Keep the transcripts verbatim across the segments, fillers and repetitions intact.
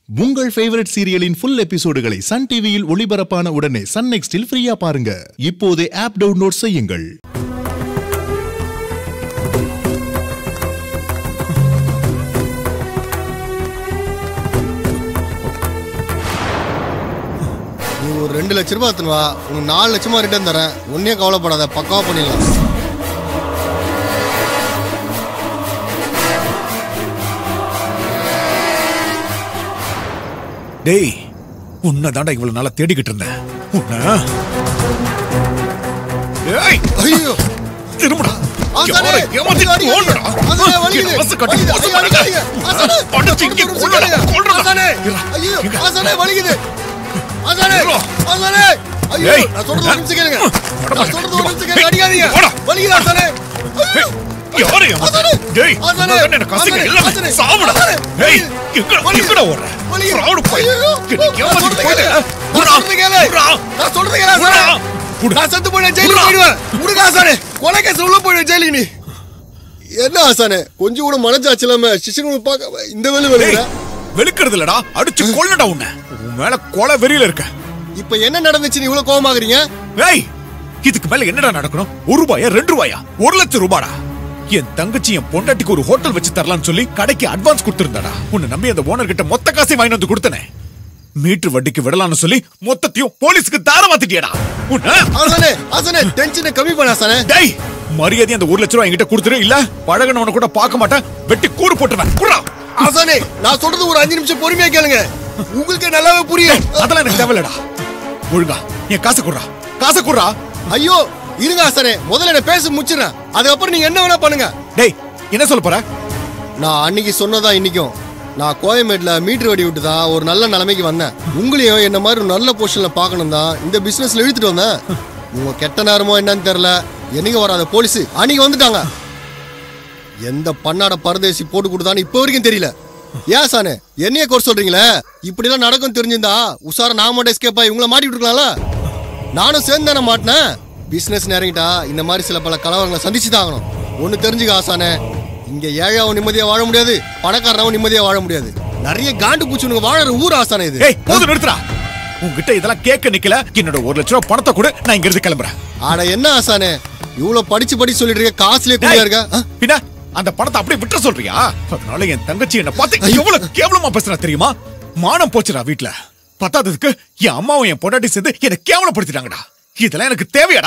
உங்கள் ஃபேவரட் சீரியலின் ஃபுல் எபிசோடுகளை சன் டிவியில் ஒளிபரப்பான உடனே சன் நெக்ஸ்டில் ஃப்ரீயா பாருங்க. இப்போதே ஆப் டவுன்லோட் செய்யுங்கள். நீ ஒரு ரெண்டு லட்சம் ரூபாய் எடுத்துன்னு வா, உனக்கு நாலு லட்சமா ரிட்டர்ன் தரேன். ஒன்னே கவலைப்படாத, பக்காவா பண்ணிடலாம். டேய், உன்னதாண்டா இவ்வளவு நாளா தேடிக்கிட்டு இருந்தேன். உன்ன டேய், ஐயோ திரும்படா. ஆசானே, ஏமாத்தி ஓடுடா. ஆசானே வலிக்குது. மச கட்டி மச அடிக்காதீங்க. ஆசானே, படுத்து இங்க கொல்றடா. கொல்றடா. ஆசானே, ஐயோ ஆசானே வலிக்குது. ஆசானே, ஆசானே, ஐயோ நான் சொல்றது ஒரு நிமிஷம் கேளுங்க. நான் சொல்றது ஒரு நிமிஷம் கேளுங்க. அடிக்காதீங்க. வலிக்குது ஆசானே. யாரே ஆசானே? டேய், ஆசானே என்ன கசிங்க இல்ல சாவுடா. டேய், எங்க எங்கடா ஓடுற? ஃப்ராட் போய். எனக்கு ஏமாத்தி போயிடு. நான் சொல்றது கேளு. நான் சொல்றது கேளு ஆசானே. நான் செத்து போய் ஜெயிலுக்கு போயிடுவேன். உடுங்க ஆசானே, கொலை கேஸ் உள்ள போயிடுவேன் ஜெயிலுக்கு. நீ என்ன ஆசானே, கொஞ்சம் கூட மனசாட்சி இல்லாம சிஷ்யனை பார்க்க இந்த வேலை வெளியில வெளுக்கிறது இல்லடா, அடிச்சு கொல்லடா. உன்னை உன் மேல கொலை வெறியில இருக்க. இப்ப என்ன நடந்துச்சு நீ இவ்வளவு கோவமாகறீங்க? ஏய், இதுக்கு மேல என்னடா நடக்கணும்? ஒரு ரூபாயா ரெண்டு ரூபாயா ஒரு லட்சம் ரூபாடா. என் தங்கச்சி என் பொண்டாட்டிக்கு ஒரு ஹோட்டல் வச்சு தரலான்னு சொல்லி கடைக்கு அட்வான்ஸ் கொடுத்திருந்தாடா. உன்னை நம்பி அந்த ஓனர் கிட்ட மொத்த காசை வாங்கி வந்து கொடுத்தனே. மீட்டர் வட்டிக்கு விடலாம்னு சொல்லி மொத்தத்தையும் போலீஸ்க்கு தார மாத்திட்டியடா. ஆசானே, ஆசானே டென்ஷனை கம்மி பண்ண ஆசானே. டேய், மரியாதை அந்த ஒரு லட்சம் ரூபாய் என்கிட்ட கொடுத்துரு, இல்ல பழகனவன கூட பார்க்க மாட்டேன், வெட்டி கூறு போட்டுவேன். குறா ஆசானே, நான் சொல்றது ஒரு அஞ்சு நிமிஷம் பொறுமையா கேளுங்க, உங்களுக்கு நல்லாவே புரியும். அதெல்லாம் எனக்கு தேவையில்லடா. ஒழுங்கா என் காசை குறா, காசை குறா. ஐயோ இருங்க ஆசானே, முதல்ல என்ன பேச முடிச்சிடறேன், அதுக்கப்புறம் நீங்க என்ன வேணா பண்ணுங்க. டேய், என்ன சொல்ல போற? நான் அன்னைக்கு சொன்னதா இன்னைக்கும், நான் கோயம்பேட்ல மீட்டர் வடி விட்டு தான் ஒரு நல்ல நிலைமைக்கு வந்தேன். உங்களையும் என்ன மாதிரி ஒரு நல்ல பொசிஷன்ல பார்க்கணும் தான் இந்த பிசினஸ்ல இழுத்துட்டு வந்தேன். உங்க கெட்ட நேரமோ என்னன்னு தெரியல, என்னைக்கு வராத போலீஸ் அன்னைக்கு வந்துட்டாங்க. எந்த பண்ணாட பரதேசி போட்டு கொடுத்தான்னு இப்ப வரைக்கும் தெரியல. ஏன் சானே என்னைய கோர் சொல்றீங்களே? இப்படி எல்லாம் நடக்கும் தெரிஞ்சிருந்தா உசார நான் மட்டும் எஸ்கேப் ஆகி உங்களை மாட்டிட்டு இருக்கலாம்ல. நானும் சேர்ந்து தானே மாட்டினேன். பிசினஸ் இறங்கிட்டா இந்த மாதிரி சில பல கலவரங்களை சந்திச்சு தான் ஆகணும். ஒண்ணு தெரிஞ்சுக்க ஆசானே, இங்க ஏழாவும் நிம்மதியா வாழ முடியாது, பணக்காரனாவும் நிம்மதியா வாழ முடியாது. நிறைய காண்டு பூச்சி வாழற ஊர் ஆசானே இது. ஏய், போது நிறுத்துறா. உன்கிட்ட இதெல்லாம் கேட்க நிக்கல. என்னோட ஒரு லட்சம் ரூபாய் பணத்தை கூட நான் இங்க இருந்து கிளம்புறேன். ஆட என்ன ஆசானே, இவ்வளவு படிச்சு படிச்சு சொல்லிட்டு இருக்க, காசுலயே கூடியா இருக்க. பின்ன அந்த பணத்தை அப்படியே விட்டுற சொல்றியா? அதனால என் தங்கச்சி என்ன பார்த்து எவ்வளவு கேவலமா பேசுறா தெரியுமா? மானம் போச்சுடா வீட்டுல. பத்தாததுக்கு என் அம்மாவும் என் பொண்டாட்டி சேர்ந்து என்ன கேவலப்படுத்திட்டாங்கடா. இதெல்லாம் எனக்கு தேவையாடா?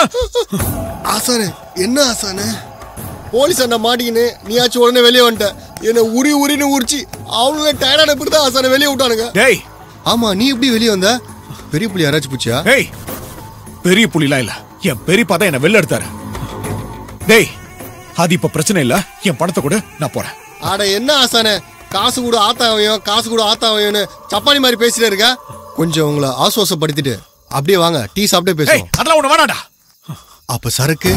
ஆசானே என்ன ஆசானே, போலீஸ் அண்ணா மாட்டிக்கின்னு நீயாச்சும் உடனே வெளியே வந்துட்ட. என்ன உரி உரின்னு உரிச்சு அவங்கள டயர்டான பிறகு தான் ஆசானே வெளியே விட்டானுங்க. டேய், ஆமா நீ எப்படி வெளியே வந்த? பெரிய புலி யாராச்சும் பூச்சியா? டேய், பெரிய புலிலாம் இல்ல, என் பெரியப்பா தான் என்ன வெளில எடுத்தாரு. டேய், அது இப்ப பிரச்சனை இல்ல, என் பணத்தை கூட நான் போறேன். ஆட என்ன ஆசானே, காசு கூட ஆத்தாவையும் காசு கூட ஆத்தாவையும் சப்பானி மாதிரி பேசிட்டே இருக்க. கொஞ்சம் உங்களை ஆசுவாசப்படுத்திட்டு அப்படியே வாங்க, டீ சாப்பிட்டே பேசுவோம். அதெல்லாம் ஒண்ணு வேணாடா. அப்ப சரக்கு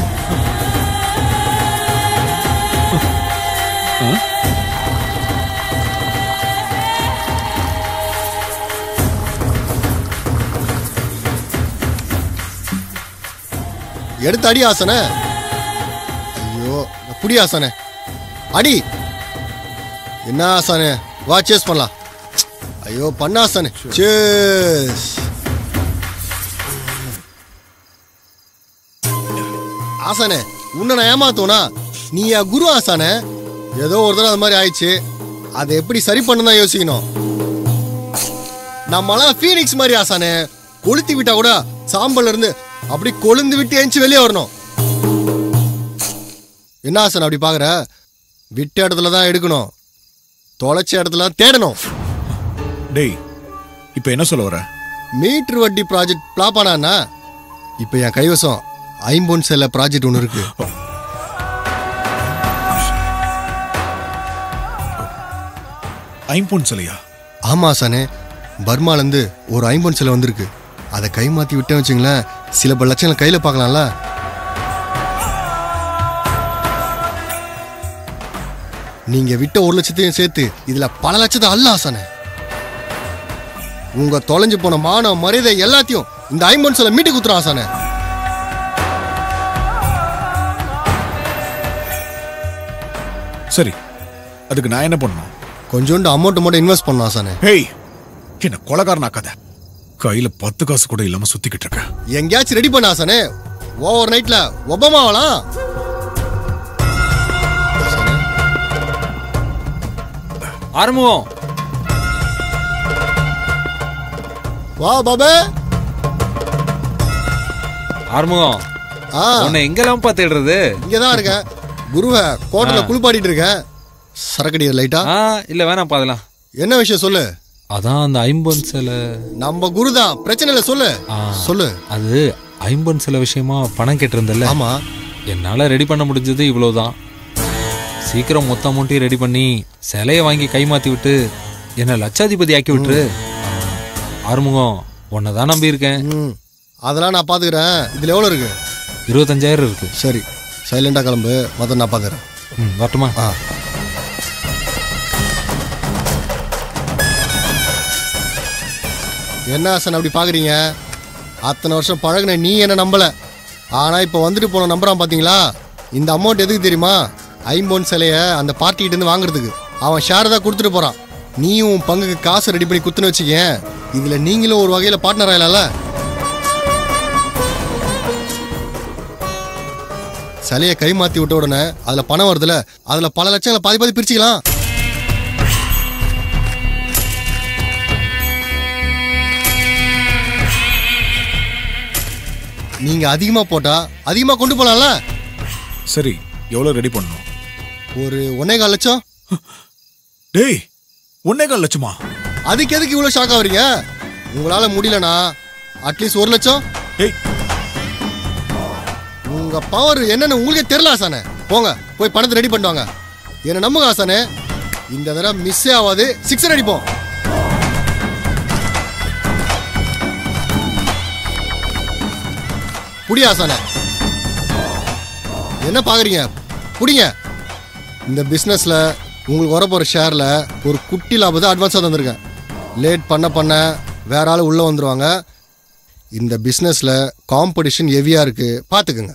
எடுத்து அடி ஆசனே. ஐயோ புடி ஆசனே, அடி. என்ன ஆசானே, வா சேஸ் பண்ணலாம். ஐயோ பண்ண ஆசானே, சேஸ். ஆசானே உன்னை நான் ஏமாத்தோனா? நீ என் குரு ஆசானே. ஏதோ ஒரு தடவை அது மாதிரி ஆயிடுச்சு, அதை எப்படி சரி பண்ணு தான் யோசிக்கணும். நம்மளாம் ஃபீனிக்ஸ் மாதிரி ஆசானே, கொளுத்தி விட்டா கூட சாம்பல்ல இருந்து அப்படி கொழுந்து விட்டு எஞ்சி வெளியே வரணும். என்ன ஆசானே அப்படி பாக்குற? விட்ட இடத்துல தான் எடுக்கணும், தொலைச்ச இடத்துல தேடணும். டேய், இப்ப என்ன சொல்ல வர? மீட்டர் வட்டி ப்ராஜெக்ட் பிளாப் ஆனா இப்ப என் கைவசம் ஐம்பொன் செல்ல ப்ராஜெக்ட் ஒன்று இருக்கு. ஐம்பொன் சிலையா? ஆமா ஆசானே, பர்மால இருந்து ஒரு ஐம்பொன் சிலை வந்திருக்கு. அதை கை மாத்தி விட்டேன் வச்சுங்களேன், சில பல லட்சங்களை கையில பார்க்கலாம்ல. நீங்க விட்ட ஒரு லட்சத்தையும் சேர்த்து இதுல பல லட்சத்தை அல்ல ஆசானே. உங்க தொலைஞ்சு போன மான மரியாதை எல்லாத்தையும் இந்த ஐம்பொன் சிலை மீட்டு குத்துறோம் ஆசானே. சரி, அதுக்கு நான் என்ன பண்ணணும்? கொஞ்சோண்டு அமௌண்ட் மட்டும் இன்வெஸ்ட் பண்ணலாம் ஆசானே. ஹேய், என்ன கொலகாரனாக்காத. கையில பத்து காசு கூட இல்லாம சுத்திக்கிட்டு இருக்க. எங்கேயாச்சும் ரெடி பண்ண ஆசானே. ஓவர் நைட்ல ஒபாமாவலாம். ஆரம்பம். வா பாபே. ஆரம்பம். உன்னை எங்கெல்லாம் பாத்துடுறது? இங்கதான் இருக்கேன். குருவை கோட்டையில குளிப்பாடிட்டு இருக்கேன். சரக்கடியா லைட்டா? இல்ல வேணாம் பாதலாம். என்ன விஷயம் சொல்லு. அதான் அந்த ஐம்பொன் சில நம்ம குருதான், பிரச்சனை இல்ல சொல்லு. சொல்லு. அது ஐம்பொன் சில விஷயமா பணம் கேட்டிருந்தல. ஆமா. என்னால ரெடி பண்ண முடிஞ்சது இவ்வளவுதான். சீக்கிரம் மொத்த அமௌண்ட்டையும் ரெடி பண்ணி சிலையை வாங்கி கை மாத்தி விட்டு என்ன லட்சாதிபதி ஆக்கி விட்டுரு. ஆறுமுகம், உன்னதான் நம்பி இருக்கேன். அதெல்லாம் நான் பாத்துக்கிறேன். இதுல எவ்வளவு இருக்கு? இருபத்தஞ்சாயிரம் இருக்கு. சரி, சைலண்டா கிளம்பு. மொத்தம் நான் பாத்துக்கிறேன். ம், வரட்டுமா? ஆ. என்ன ஆசன் அப்படி பாக்குறீங்க? அத்தனை வருஷம் பழகுன நீ என்ன நம்பல. ஆனா இப்ப வந்துட்டு போன நம்புறான் பாத்தீங்களா? இந்த அமௌண்ட் எதுக்கு தெரியுமா? ஐம்பொன் சிலைய அந்த பார்ட்டிகிட்ட இருந்து வாங்குறதுக்கு. அவன் ஷேர் தான் கொடுத்துட்டு போறான். நீயும் உன் பங்குக்கு காசு ரெடி பண்ணி குத்துன்னு வச்சுக்க. இதுல நீங்களும் ஒரு வகையில பார்ட்னர் ஆயிடலாம்ல. சிலையை கை மாத்தி விட்ட உடனே அதுல பணம் வருதுல, அதுல பல லட்சங்களை பாதி பாதி பிரிச்சுக்கலாம். நீங்க அதிகமா போட்டா அதிகமா கொண்டு போலாம்ல. சரி, எவ்வளவு ரெடி பண்ணணும்? ஒரு ஒன்னே கால் லட்சம். டேய், ஒன்னே கால் லட்சமா? அதுக்கு எதுக்கு இவ்வளவு ஷாக் ஆகுறீங்க? உங்களால முடியலனா அட்லீஸ்ட் ஒரு லட்சம். டேய், உங்க பவர் என்னன்னு உங்களுக்கே தெரியல ஆசானே. போங்க போய் பணத்தை ரெடி பண்ணுவாங்க. என்ன நம்புங்க ஆசானே, இந்த தடவை மிஸ்ஸே ஆகாது. சிக்ஸர் அடிப்போம். புடி ஆசானே. என்ன பாக்குறீங்க? புடிங்க. இந்த பிசினஸ்ல உங்களுக்கு வரப்போற ஷேர்ல ஒரு குட்டி லாபத்தை அட்வான்ஸா தந்திருக்கேன். லேட் பண்ண பண்ண வேற ஆள் உள்ள வந்துருவாங்க. இந்த பிசினஸ்ல காம்படிஷன் ஹெவியா இருக்கு, பாத்துக்குங்க.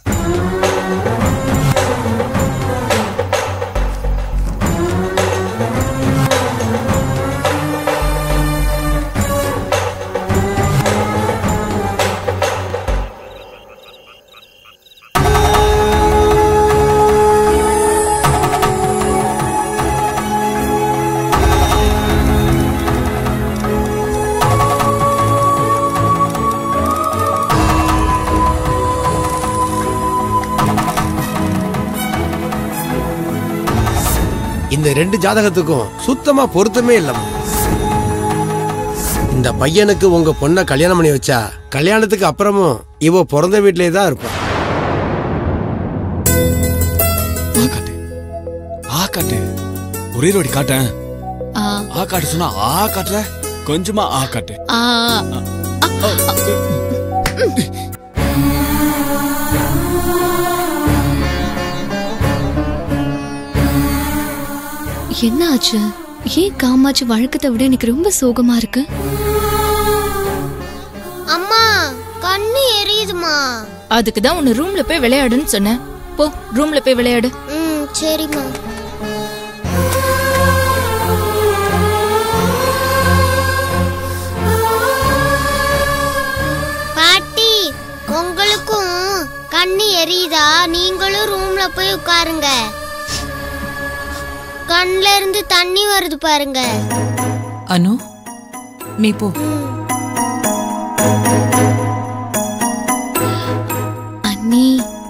இந்த ரெண்டு ஜாதகத்துக்கும் சுத்தமா பொருத்தமே இல்ல. இந்த பையனுக்கு உங்க பொண்ணை கல்யாணம் பண்ணி வச்சா கல்யாணத்துக்கு அப்புறமும் இவ பிறந்த வீட்டிலே தான் இருப்பான். ஆ காட்டு, ஒரே ரோடி காட்டேன். ஆ காட்டு சொன்னா ஆ காட்டுற, கொஞ்சமா ஆ காட்டு. என்ன ஆச்சு? ஏன் காமாட்சி வழக்கத்தை விட எனக்கு ரொம்ப சோகமா இருக்கு? அம்மா, கண்ணு எரியுதுமா. அதுக்கு தான் உன்னை ரூம்ல போய் விளையாடுன்னு சொன்னேன். போ, ரூம்ல போய் விளையாடு. ம், சரிம்மா. பாட்டி, உங்களுக்கும் கண்ணு எரியுதா? நீங்களும் ரூம்ல போய் உட்காருங்க. கண்ல இருந்து தண்ணி வருது பாருங்க. அனு, நீ போ. அண்ணி,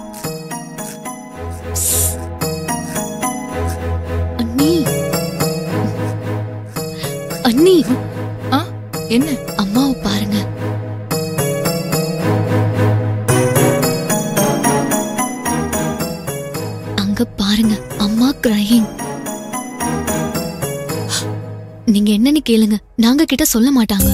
அண்ணி, அண்ணி. ஆ, என்ன? அம்மாவை பாருங்க. அங்க பாருங்க, அம்மா கிரையிங். நீங்க என்னன்னு கேளுங்க, நாங்க கிட்ட சொல்ல மாட்டாங்க.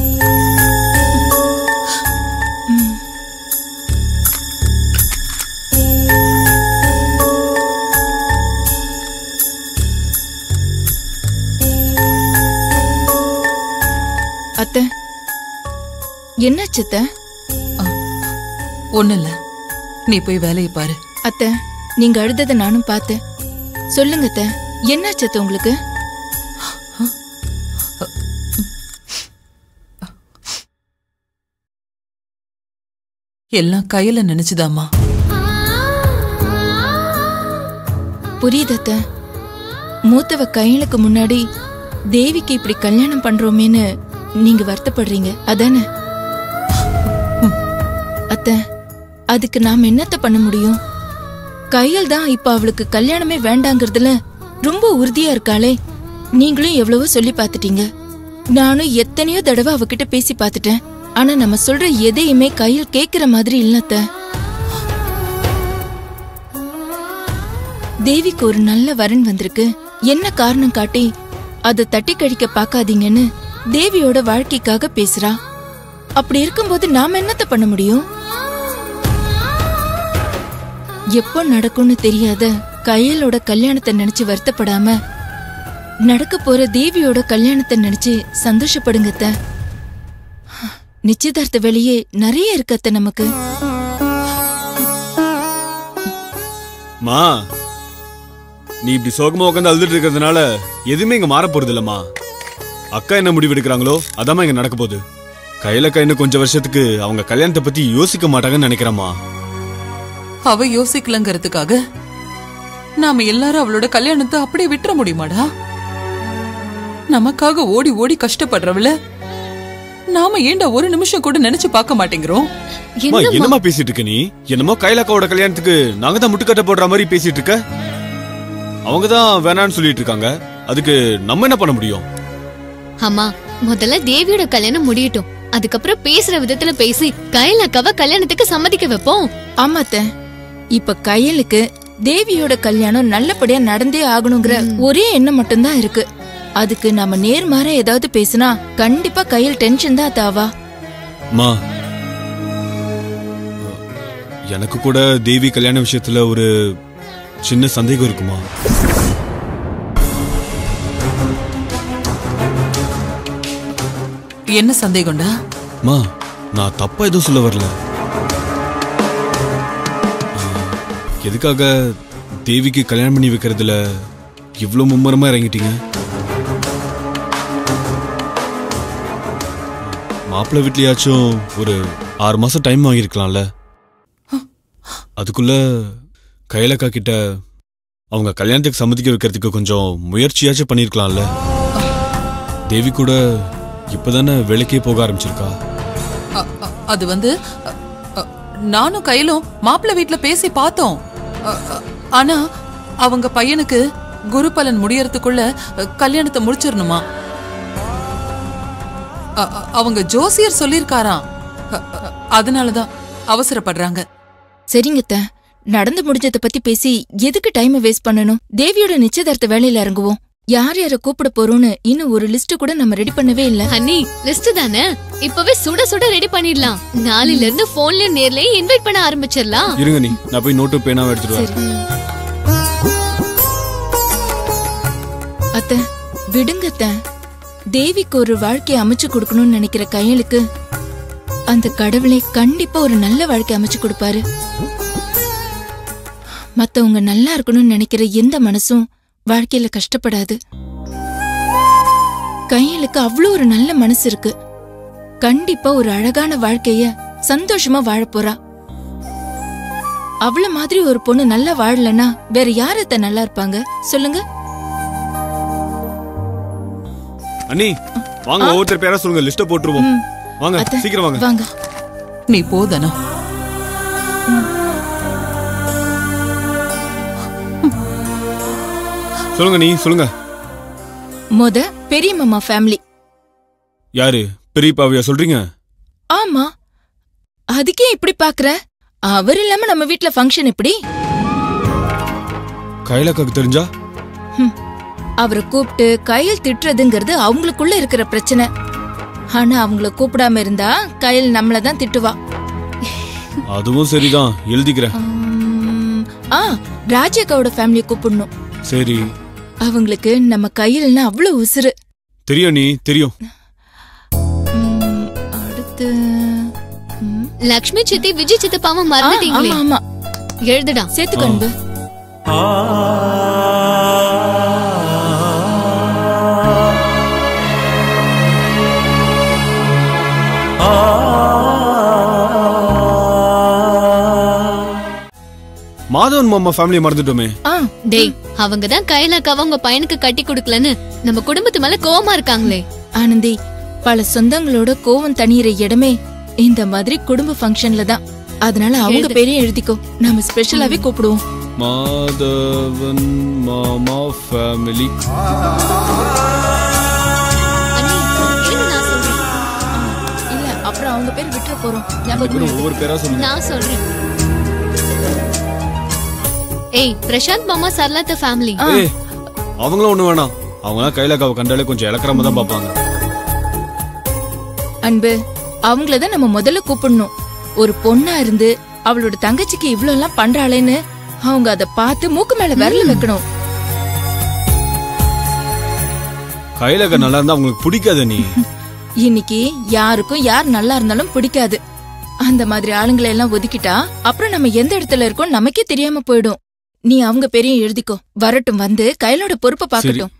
அத்தை, என்னாச்சு அத்தை? ஒண்ணு இல்ல, நீ போய் வேலையை பாரு. அத்தை, நீங்க அழுததை நானும் பார்த்தேன். சொல்லுங்க அத்தை, என்னாச்சு அத்தை உங்களுக்கு? எல்லாம் கையில நினைச்சுதாமா. புரியுதத்த. மூத்தவ கையலுக்கு முன்னாடி தேவிக்கு இப்படி கல்யாணம் பண்றோமேன்னு நீங்க வருத்தப்படுறீங்க அதானே? அத்த, அதுக்கு நாம என்னத்த பண்ண முடியும்? கையல் தான் இப்ப அவளுக்கு கல்யாணமே வேண்டாங்கிறதுல ரொம்ப உறுதியா இருக்காளே. நீங்களும் எவ்வளவோ சொல்லி பாத்துட்டீங்க, நானும் எத்தனையோ தடவை அவகிட்ட பேசி பாத்துட்டேன். ஆனா நம்ம சொல்ற எதையுமே கையில் கேக்குற மாதிரி இல்லத்த. தேவிக்கு ஒரு நல்ல வரன் வந்திருக்கு, என்ன காரணம் காட்டி அதை தட்டி கழிக்க பாக்காதீங்கன்னு தேவியோட வாழ்க்கைக்காக பேசுறா. அப்படி இருக்கும்போது நாம என்னத்த பண்ண முடியும்? எப்போ நடக்கும்னு தெரியாத கையலோட கல்யாணத்தை நினைச்சு வருத்தப்படாம நடக்க போற தேவியோட கல்யாணத்தை நினைச்சு சந்தோஷப்படுங்கத்த. நிச்சயதார்த்த வேலையே நிறைய இருக்கத்த நமக்கு. மா, நீ இப்படி சோகமா உட்காந்து அழுதுட்டு இருக்கிறதுனால எதுவுமே இங்க மாற போறது இல்லம்மா. அக்கா என்ன முடிவு எடுக்கிறாங்களோ அதாம்மா இங்க நடக்க போகுது. கையிலக்கா இன்னும் கொஞ்சம் வருஷத்துக்கு அவங்க கல்யாணத்தை பத்தி யோசிக்க மாட்டாங்கன்னு நினைக்கிறேம்மா. அவ யோசிக்கலங்கிறதுக்காக நாம எல்லாரும் அவளோட கல்யாணத்தை அப்படியே விட்டுற முடியுமாடா? நமக்காக ஓடி ஓடி கஷ்டப்படுறவள நாம ஏண்டா ஒரு நிமிஷம் கூட நினைச்சு பார்க்க மாட்டேங்கிறோம்? என்னமா பேசிட்டு இருக்க நீ? என்னமோ கையிலக்காவோட கல்யாணத்துக்கு நாங்க தான் முட்டுக்கட்ட போடுற மாதிரி பேசிட்டு இருக்க. அவங்கதான் வேணான்னு சொல்லிட்டு இருக்காங்க, அதுக்கு நம்ம என்ன பண்ண முடியும்? அம்மா, முதல்ல தேவியோட கல்யாணம் முடியட்டும், அதுக்கப்புறம் பேசுற விதத்துல பேசி கையலக்காவ கல்யாணத்துக்கு சம்மதிக்க வைப்போம். ஆமாத்த, இப்ப கையலுக்கு தேவியோட கல்யாணம் நல்லபடியா நடந்தே ஆகணுங்கிற ஒரே எண்ணம் மட்டும்தான் இருக்கு. அதுக்கு நாம நேர்மாற ஏதாவது பேசினா கண்டிப்பா கையில் டென்ஷன் தான் தாவா. மா, எனக்கு கூட தேவி கல்யாண விஷயத்துல ஒரு சின்ன சந்தேகம் இருக்குமா? என்ன சந்தேகம்டா? மா, நான் தப்பா எதுவும் சொல்ல வரல. எதுக்காக தேவிக்கு கல்யாணம் பண்ணி வைக்கிறதுல இவ்வளவு மும்மரமா இறங்கிட்டீங்க? மாப்பிள்ளை வீட்லயாச்சும் ஒரு ஆறு மாசம் டைம் வாங்கியிருக்கலாம்ல. அதுக்குள்ள கையிலக்கா கிட்ட அவங்க கல்யாணத்துக்கு சம்மதிக்க வைக்கிறதுக்கு கொஞ்சம் முயற்சியாச்சும் பண்ணிருக்கலாம்ல. தேவி கூட இப்பதானே வேலைக்கே போக ஆரம்பிச்சிருக்கா. அது வந்து நானும் கையிலும் மாப்பிள்ளை வீட்டுல பேசி பார்த்தோம். ஆனா அவங்க பையனுக்கு குரு பலன் முடியறதுக்குள்ள கல்யாணத்தை முடிச்சிடணுமா. அவங்க ஜோசியர் சொல்லிருக்காராம், அதனாலதான் அவசரப்படுறாங்க. சரிங்கத்த, நடந்து முடிஞ்சத பத்தி பேசி எதுக்கு டைம் வேஸ்ட் பண்ணணும்? தேவியோட நிச்சயதார்த்த வேலையில இறங்குவோம். யார் யார கூப்பிட போறோம்னு இன்னும் ஒரு லிஸ்ட் கூட நம்ம ரெடி பண்ணவே இல்ல. அண்ணி, லிஸ்ட் தானே, இப்பவே சுட சுட ரெடி பண்ணிடலாம். நாளையில இருந்து போன்ல நேர்லயே இன்வைட் பண்ண ஆரம்பிச்சிடலாம். இருங்க நீ, நான் போய் நோட்டு பேனாவை எடுத்துட்டு வரேன். அத்த, விடுங்கத்த. தேவிக்கு ஒரு வாழ்க்கையை அமைச்சு கொடுக்கணும்னு நினைக்கிற கையலுக்கு அந்த கடவுளை கண்டிப்பா ஒரு நல்ல வாழ்க்கை அமைச்சு கொடுப்பாரு. மத்தவங்க நல்லா இருக்கணும்னு நினைக்கிற எந்த மனசும் வாழ்க்கையில கஷ்டப்படாது. கையலுக்கு அவ்வளவு ஒரு நல்ல மனசு இருக்கு. கண்டிப்பா ஒரு அழகான வாழ்க்கைய சந்தோஷமா வாழ போறா. அவள மாதிரி ஒரு பொண்ணு நல்லா வாழலன்னா வேற யாரத்த நல்லா இருப்பாங்க சொல்லுங்க? அண்ணி வாங்க, ஒவ்வொருத்தர் பேரா சொல்லுங்க, லிஸ்ட போட்டுருவோம். வாங்க சீக்கிரம் வாங்க. வாங்க. நீ போதனா? சொல்லுங்க நீ சொல்லுங்க. மொத பெரிய மாமா ஃபேமிலி. யாரு? பெரியப்பாவையா சொல்றீங்க? ஆமா. அதுக்கே இப்படி பாக்குற? அவர் இல்லாம நம்ம வீட்ல ஃபங்க்ஷன் எப்படி? கையிலக்காக்கு தெரிஞ்சா அவரை கூப்பிட்டு கையில் திட்டுறதுங்கிறது அவங்களுக்குள்ள இருக்கிற பிரச்சனை. ஆனா அவங்கள கூப்பிடாம இருந்தா கையில் நம்மளதான் திட்டுவா. அதுவும் சரிதான், எழுதிக்கிறேன். ஆ, ராஜாக்காவோட ஃபேமிலியை கூப்பிடணும். சரி. அவங்களுக்கு நம்ம கையில்னா அவ்வளவு உசுறு. தெரியும் நீ, தெரியும். அடுத்து லக்ஷ்மி சித்தி, விஜய் சித்தப்பாவும் மறந்துட்டீங்களே. ஆமா, எழுதுடா. சேத்து கண்பு. மாதவன் மாமா ஃபேமிலியை மறந்துட்டோமே. டேய் அவங்க தான் கைலாக்காவ உங்க பையனுக்கு கட்டி கொடுக்கலன்னு நம்ம குடும்பத்து மேல கோவமா இருக்காங்களே. ஆனந்தி, பல சொந்தங்களோட கோவம் தனியிற இடமே இந்த மாதிரி குடும்ப ஃபங்க்ஷன்ல தான். அதனால அவங்க பேரையும் எழுதிக்கோ, நாம ஸ்பெஷலாவே கூப்பிடுவோம். மாதவன் மாமா ஃபேமிலி. இல்ல அப்புறம் அவங்க பேர் விட்டுற போறோம். ஒவ்வொரு பேரா சொல்லுங்க. நான் சொல்றேன். ஏய் பிரசாந்த் மாமா சரலத்த ஃபேமிலி. ஏய் அவங்களும் ஒண்ணு வேணாம். அவங்கலாம் கைலாக்காவை கண்டாலே கொஞ்சம் இலக்கரமா தான் பாப்பாங்க. அன்பு, அவங்களதான் நம்ம முதல்ல கூப்பிடணும். ஒரு பொண்ணா இருந்து அவளோட தங்கச்சிக்கு இவ்வளவு எல்லாம் பண்றாளேன்னு அவங்க அத பார்த்து மூக்கு மேல விரல வைக்கணும். கைலாக்கா நல்லா இருந்தா அவங்களுக்கு பிடிக்காத. நீ இன்னைக்கு யாருக்கும் யார் நல்லா இருந்தாலும் பிடிக்காது. அந்த மாதிரி ஆளுங்களை எல்லாம் ஒதுக்கிட்டா அப்புறம் நம்ம எந்த இடத்துல இருக்கோம் நமக்கே தெரியாம போயிடும். நீ அவங்க பேரையும் எழுதிக்கோ. வரட்டும், வந்து கையிலோட பொறுப்பை பாக்கட்டும்.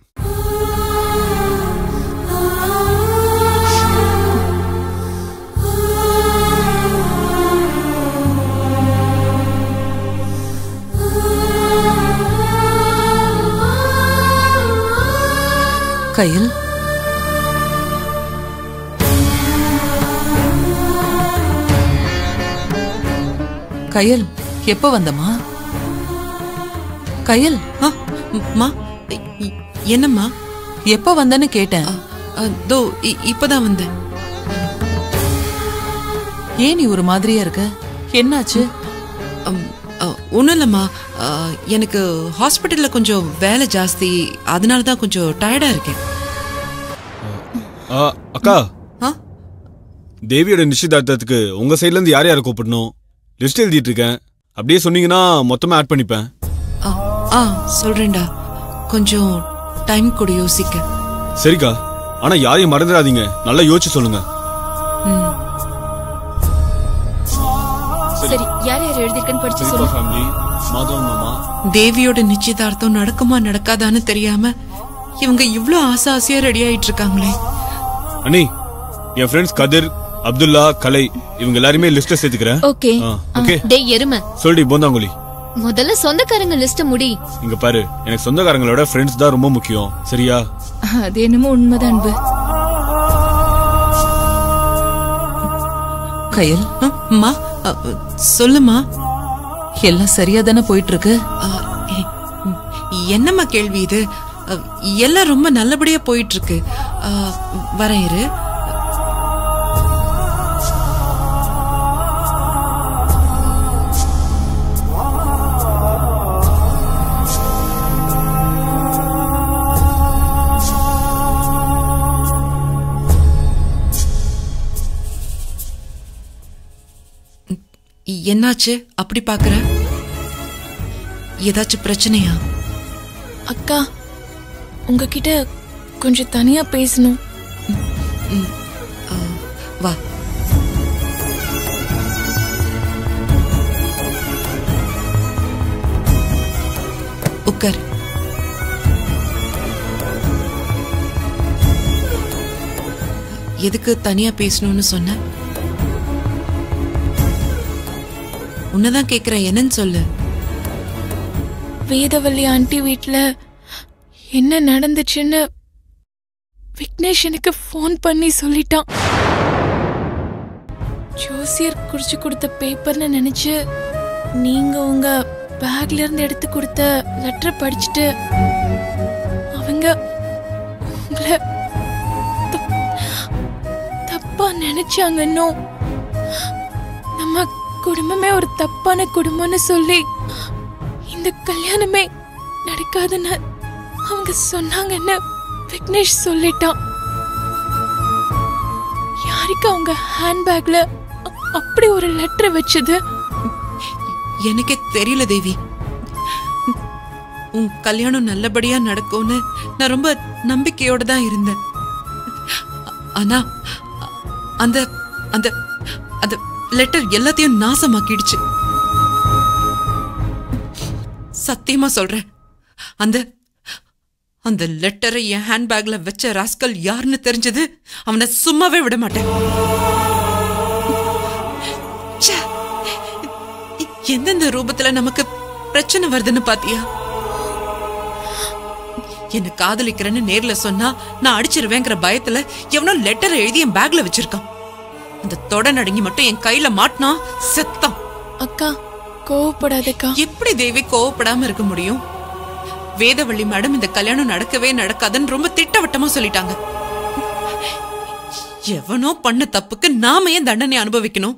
கையில் கையல் எப்ப வந்தமா? கையல் என்னம்மா? எப்ப வந்தன்னு கேட்டேன். தோ இப்பதான் வந்தேன். ஏன் நீ ஒரு மாதிரியா இருக்க? என்னாச்சு? ஒன்றும் இல்லைம்மா, எனக்கு ஹாஸ்பிட்டலில் கொஞ்சம் வேலை ஜாஸ்தி, அதனால தான் கொஞ்சம் டயர்டாக இருக்கேன். அக்கா, தேவியோட நிச்சயதார்த்தத்துக்கு உங்க சைட்ல இருந்து யார் யாரை கூப்பிடணும் லிஸ்ட் எழுதிட்டு இருக்கேன். அப்படியே சொன்னீங்கன்னா மொத்தமா ஆட் பண்ணிப்பேன். ஆ சொல்றேன்டா, கொஞ்சம் டைம் கூட யோசிக்க. சரிக்கா, ஆனா யாரையும் மறந்துடாதீங்க, நல்லா யோசிச்சு சொல்லுங்க. சரி, யார் யார் எழுதிருக்கன்னு படிச்சு சொல்லு. மாதவன் மாமா. தேவியோட நிச்சயதார்த்தம் நடக்குமா நடக்காதான்னு தெரியாம இவங்க இவ்ளோ ஆசை ஆசையா ரெடி ஆயிட்டு இருக்காங்களே. அண்ணி, என் ஃப்ரெண்ட்ஸ் கதிர், அப்துல்லா, கலை இவங்க எல்லாருமே லிஸ்ட் சேர்த்துக்கிறேன். Okay okay. டேய் எருமை, சொல்டி போந்தாங்குழி. முதல்ல சொந்தக்காரங்க லிஸ்ட் முடி. இங்க பாரு, எனக்கு சொந்தக்காரங்களோட ஃப்ரெண்ட்ஸ் தான் ரொம்ப முக்கியம். சரியா? அது என்னமோ உண்மைதான் அன்பு. கையல், அம்மா சொல்லுமா. எல்லாம் சரியா தானே போயிட்டு இருக்கு? என்னம்மா கேள்வி இது? எல்லாம் ரொம்ப நல்லபடியா போயிட்டு இருக்கு. வரேன் இரு. என்னாச்சு அப்படி பாக்குற? ஏதாச்சும் பிரச்சனையா? அக்கா, உங்ககிட்ட கொஞ்சம் தனியா பேசணும். வா. உட்கார். எதுக்கு தனியா பேசணும்னு சொன்ன? உன்னதான் கேக்குறேன், என்னன்னு சொல்லு. வேதவல்லி ஆண்டி வீட்ல என்ன நடந்துச்சுன்னு விக்னேஷ் எனக்கு போன் பண்ணி சொல்லிட்டான். ஜோசியர் குறிச்சு கொடுத்த பேப்பர்னு நினைச்சு நீங்க உங்க பேக்ல இருந்து எடுத்து கொடுத்த லெட்டரை படிச்சுட்டு அவங்க உங்களை தப்பா நினைச்சாங்கன்னு, நம்ம குடும்பமே ஒரு தப்பான குடும்பம்னு சொல்லி இந்த கல்யாணமே நடக்காதுன்னு அவங்க சொன்னாங்கன்னு விக்னேஷ் சொல்லிட்டான். யாருக்கு அவங்க ஹேண்ட்பேக்ல அப்படி ஒரு லெட்டர் வச்சது? எனக்கே தெரியல தேவி. உன் கல்யாணம் நல்லபடியா நடக்கும்னு நான் ரொம்ப நம்பிக்கையோட தான் இருந்தேன். ஆனா அந்த அந்த அந்த லெட்டர் எல்லாத்தையும் நாசமாக்கிடுச்சு. சத்தியமா சொல்றேன், அந்த அந்த லெட்டரை என் ஹேண்ட்பேக்ல வச்ச ராஸ்கல் யாருன்னு தெரிஞ்சது அவனை சும்மாவே விட மாட்டேன். எந்தெந்த ரூபத்துல நமக்கு பிரச்சனை வருதுன்னு பாத்தியா? என்ன காதலிக்கிறேன்னு நேர்ல சொன்னா நான் அடிச்சிருவேங்கிற பயத்துல எவனோ லெட்டர் எழுதி என் பேக்ல வச்சிருக்கான். அந்த தொட நடுங்கி மட்டும் என் கையில மாட்டினா செத்தான். அக்கா கோவப்படாதக்கா. எப்படி தேவி கோவப்படாம இருக்க முடியும்? வேதவள்ளி மேடம் இந்த கல்யாணம் நடக்கவே நடக்காதுன்னு ரொம்ப திட்டவட்டமா சொல்லிட்டாங்க. எவனோ பண்ண தப்புக்கு நாம ஏன் தண்டனை அனுபவிக்கணும்?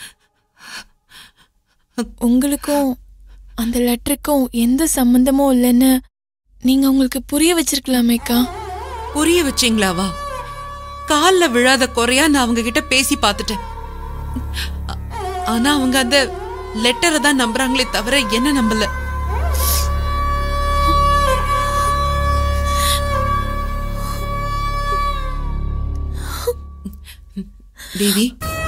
உங்களுக்கும் அந்த லெட்டருக்கும் எந்த சம்பந்தமும் இல்லைன்னு நீங்க உங்களுக்கு புரிய வச்சிருக்கலாமேக்கா. புரிய வச்சீங்களாவா? கால்ல விழாத குறையா நான் அவங்க கிட்ட பேசி பார்த்துட்டேன். ஆனா அவங்க அந்த லெட்டரை தான் நம்புறாங்களே தவிர என்ன நம்பல. தேவி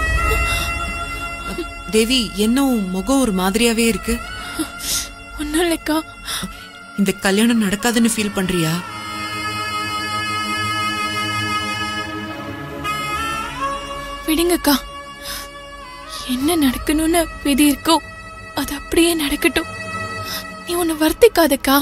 தேவி என்ன முகம் ஒரு மாதிரியாவே இருக்கு? ஒன்னும் இல்லக்கா. இந்த கல்யாணம் நடக்காதுன்னு ஃபீல் பண்றியா? விடுங்கக்கா. என்ன நடக்கணும்னு விதி இருக்கோ அது அப்படியே நடக்கட்டும். நீ உன்னை வருத்திக்காதக்கா.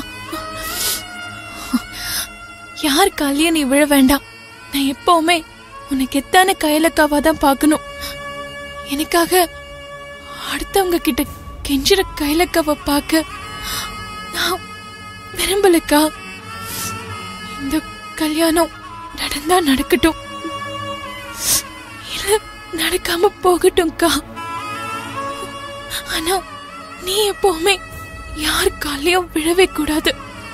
யார் காலையே நீ விழ வேண்டாம். நான் எப்பவுமே உனக்கு எத்தான கையலக்காவா தான் பாக்கணும். எனக்காக அடுத்தவங்க கிட்ட கெஞ்சிற கையலக்காவை பார்க்க நான் விரும்பலக்கா. இந்த கல்யாணம் நடந்தா நடக்கட்டும், இல்ல நடக்காம போகட்டும்க்கா. ஆனா நீ எப்பவுமே யார் காலையும் விழவே கூடாது.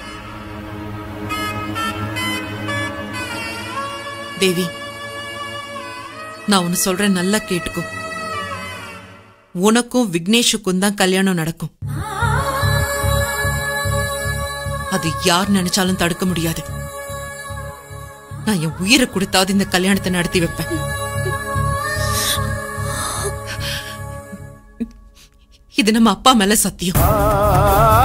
தேவி, நான் ஒன்னு சொல்றேன், நல்லா கேட்டுக்கோ. உனக்கும் விக்னேஷுக்கும் தான் கல்யாணம் நடக்கும். அது யார் நினைச்சாலும் தடுக்க முடியாது. நான் என் உயிரை கொடுத்தாவது இந்த கல்யாணத்தை நடத்தி வைப்பேன். இது நம்ம அப்பா மேல சத்தியம்.